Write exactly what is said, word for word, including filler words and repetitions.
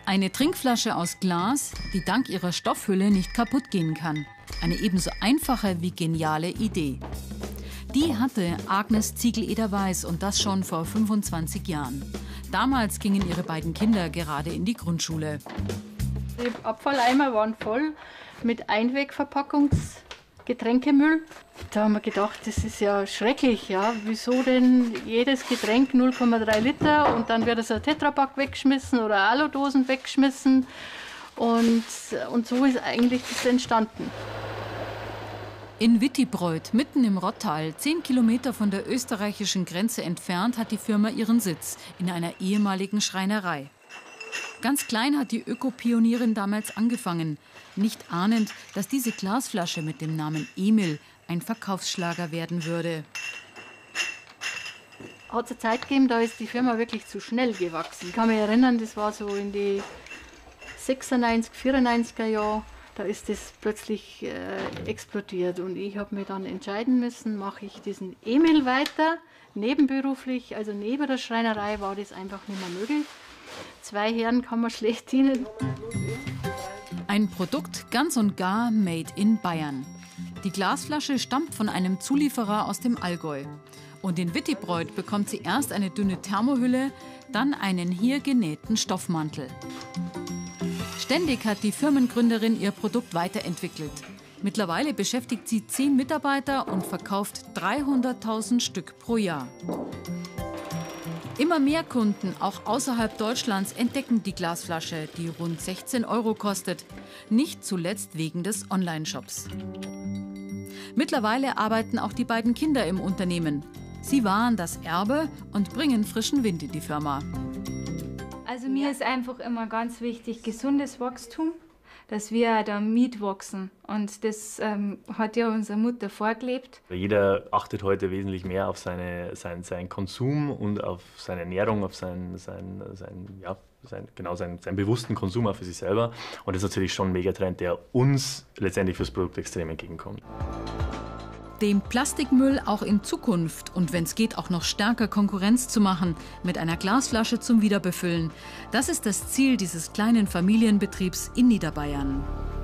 Eine Trinkflasche aus Glas, die dank ihrer Stoffhülle nicht kaputt gehen kann. Eine ebenso einfache wie geniale Idee. Die hatte Agnes Ziegel-Eder-Weiß und das schon vor fünfundzwanzig Jahren. Damals gingen ihre beiden Kinder gerade in die Grundschule. Die Abfalleimer waren voll mit Einwegverpackungsgetränkemüll. Da haben wir gedacht, das ist ja schrecklich. Ja? Wieso denn jedes Getränk null Komma drei Liter und dann wird es ein Tetrapack weggeschmissen oder Aludosen weggeschmissen. Und, und so ist eigentlich das entstanden. In Wittibreuth, mitten im Rottal, zehn Kilometer von der österreichischen Grenze entfernt, hat die Firma ihren Sitz in einer ehemaligen Schreinerei. Ganz klein hat die Öko-Pionierin damals angefangen, nicht ahnend, dass diese Glasflasche mit dem Namen Emil ein Verkaufsschlager werden würde. Hat es eine Zeit gegeben, da ist die Firma wirklich zu schnell gewachsen. Ich kann mich erinnern, das war so in die sechsundneunzig, vierundneunziger Jahre. Da ist das plötzlich äh, explodiert und ich habe mich dann entscheiden müssen, mache ich diesen Emil weiter, nebenberuflich, also neben der Schreinerei war das einfach nicht mehr möglich. Zwei Herren kann man schlecht dienen. Ein Produkt ganz und gar made in Bayern. Die Glasflasche stammt von einem Zulieferer aus dem Allgäu. Und in Wittibreuth bekommt sie erst eine dünne Thermohülle, dann einen hier genähten Stoffmantel. Ständig hat die Firmengründerin ihr Produkt weiterentwickelt. Mittlerweile beschäftigt sie zehn Mitarbeiter und verkauft dreihunderttausend Stück pro Jahr. Immer mehr Kunden, auch außerhalb Deutschlands, entdecken die Glasflasche, die rund sechzehn Euro kostet. Nicht zuletzt wegen des Online-Shops. Mittlerweile arbeiten auch die beiden Kinder im Unternehmen. Sie wahren das Erbe und bringen frischen Wind in die Firma. Also mir ist einfach immer ganz wichtig, gesundes Wachstum, dass wir da mitwachsen. Und das ähm, hat ja unsere Mutter vorgelebt. Jeder achtet heute wesentlich mehr auf seine, sein, seinen Konsum und auf seine Ernährung, auf seinen, sein, sein, ja, sein, genau seinen, seinen bewussten Konsum auch für sich selber. Und das ist natürlich schon ein Megatrend, der uns letztendlich fürs Produkt extrem entgegenkommt. Dem Plastikmüll auch in Zukunft und wenn es geht auch noch stärker Konkurrenz zu machen, mit einer Glasflasche zum Wiederbefüllen. Das ist das Ziel dieses kleinen Familienbetriebs in Niederbayern.